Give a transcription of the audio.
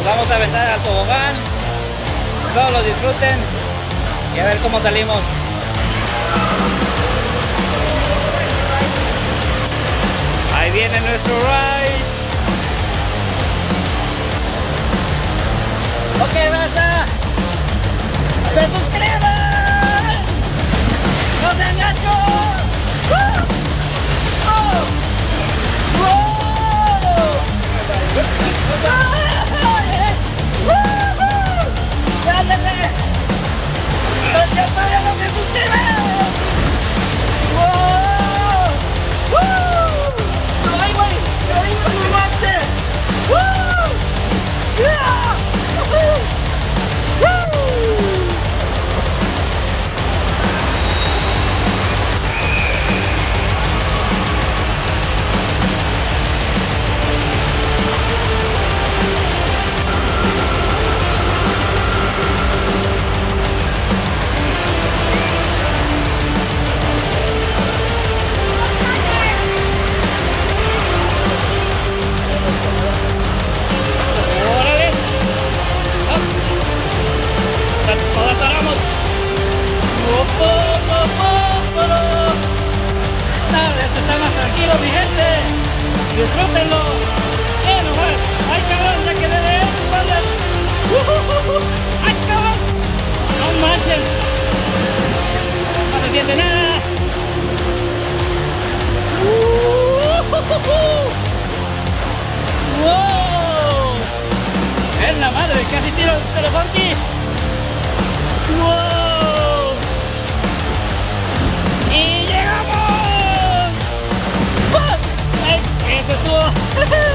vamos a aventar al tobogán. Todos lo disfruten y a ver cómo salimos. Ahí viene nuestro ride. Ok, raza, se suscriban, no se enganchos. Tranquilo, mi gente, disfrútenlo. Nomás, ay cabrón, ya quedé de él, espaldas. Ay cabrón, no manches, no se siente nada. Wow, es la madre, casi tiro el telefonki. Wow, y llegamos. Eso estuvo.